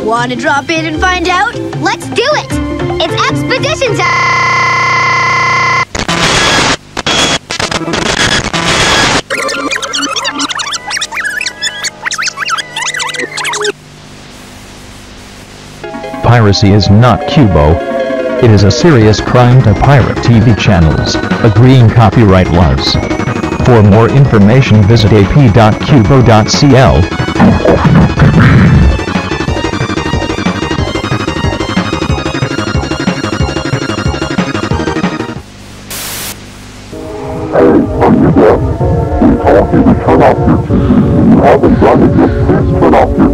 Want to drop in and find out? Let's do it! It's expedition time! Piracy is not Qubo. It is a serious crime to pirate TV channels. A green copyright was. For more information visit ap.qubo.cl. Hey, are you there? We told you to turn off your TV. You haven't done it yet. Please turn off your